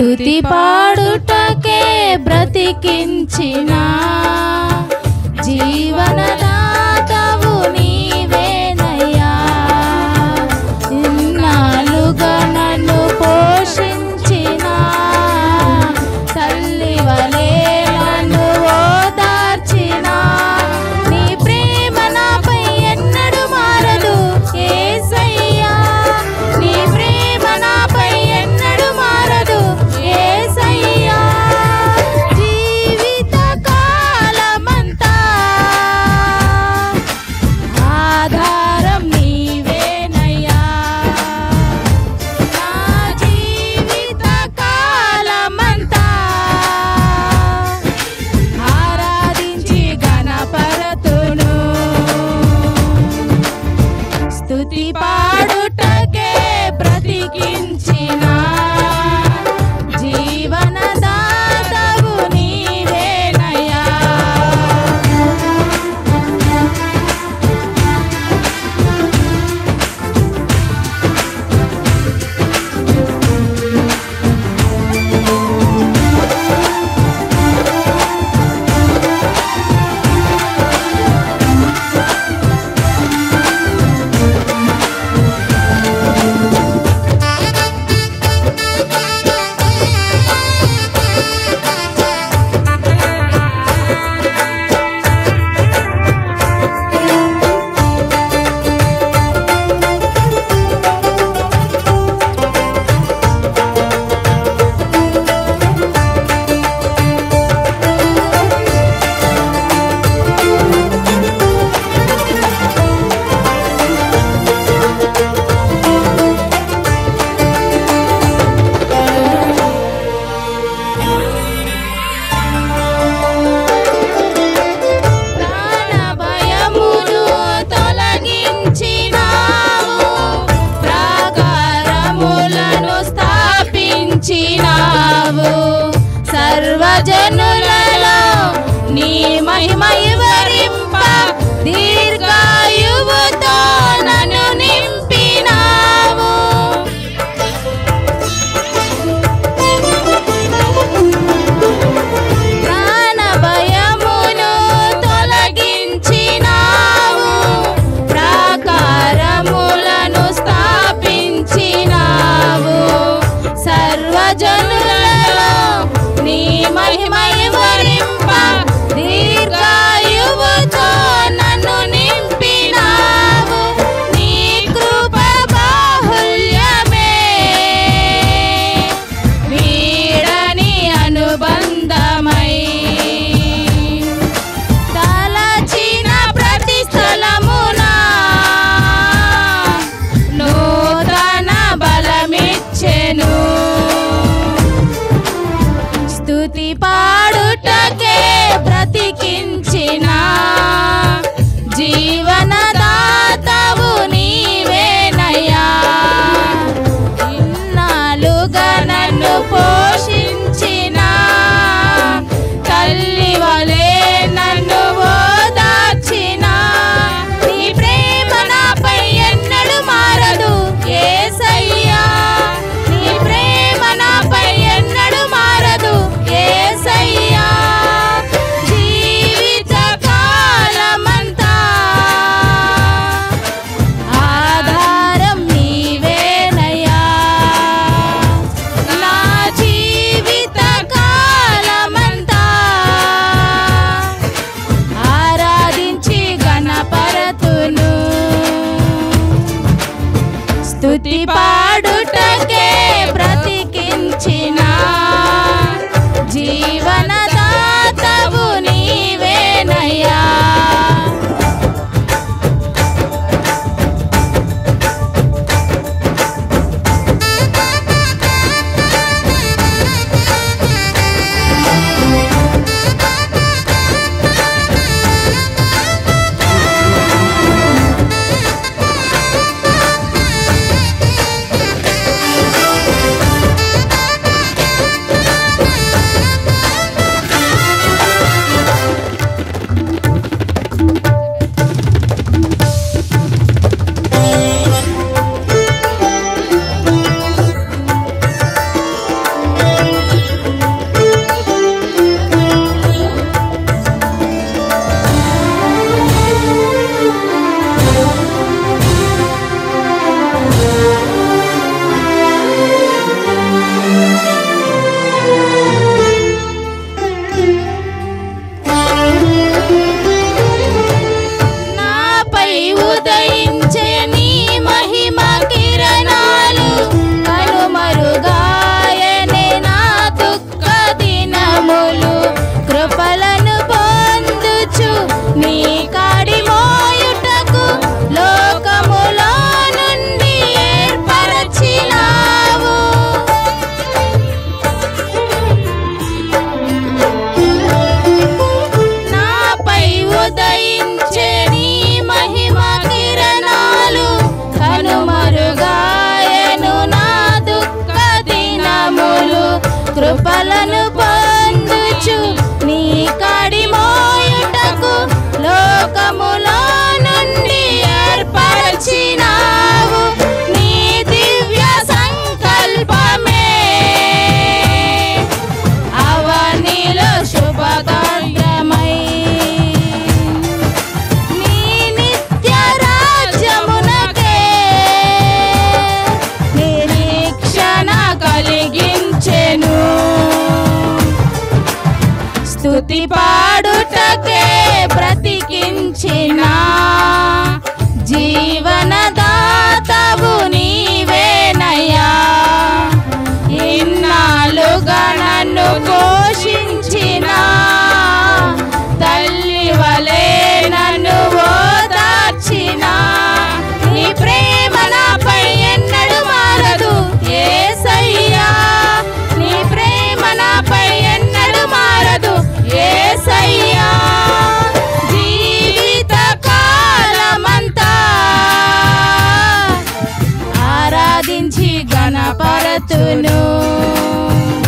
స్తుతి పాడుటకే బ్రతికించిన జీవనదాతవు నీవేనయ్యా. ఇన్నాళ్ళుగా నన్ను పోషించిన తల్లి వలె నన్ను ఓదార్చిన నీ ప్రేమ నాపై ఎన్నడూ మారదు యేసయ్యా. నీ ప్రేమ నాపై ఎన్నడూ మారదు యేసయ్యా. జీవిత కాలమంతా ఆధారం నీవేనయ్యా. నా జీవిత కాలమంతా ఆరాధించి గణపరతును. స్తుతి పాడుటకే బ్రతికించిన జీవనదాతవు నీవేనయ్యా. ప్రాణ భయమును తొలగించినావు, ప్రాకారములను స్థాపించినావు. సర్వజనులలో నీ మహిమ వివరింప దీర్ఘాయువుతో నన్ను నింపినావు. ప్రాణ భయమును తొలగించినావు, ప్రాకారములను స్థాపించినావు. సర్వజనులలో నీ మహిమ వివరింప దీర్ఘాయువుతో నన్ను నింపినావు. నీ కృప బాహుల్యమే వీడని అనుబంధమై తలచిన ప్రతి స్థలమున నూతన బలమిచ్చెను. స్తుతి పాడుటకే బ్రతికించిన జీవనదాతవు నీవేనయ్యా. ఇన్నాళ్ళుగా నన్ను పోషించిన తల్లి వలె నన్ను ఓదార్చిన నీ ప్రేమ నాపై ఎన్నడూ మారదు యేసయ్యా. నీ ప్రేమ నాపై ఎన్నడూ మారదు యేసయ్యా. జీవిత కాలమంతా ఆధారం నీవేనయ్యా. నా జీవిత కాలమంతా ఆరాధించి గణపరతును. స్తుతి పాడుటకే బ్రతికించిన జీవనదాతవు నీవేనయ్యా. స్తుతి పాడుటకే బ్రతికించిన జీవనదాతవు నీవేనయ్యా. ఇన్నాళ్ళుగా నన్ను పోషించిన తల్లి వలె నన్ను ఓదార్చిన నీ ప్రేమ నాపై ఎన్నడూ మారదు యేసయ్యా. నీ ప్రేమ నాపై ఎన్నడూ మారదు యేసయ్యా. జీవిత కాలమంతా ఆరాధించి గణపరతును.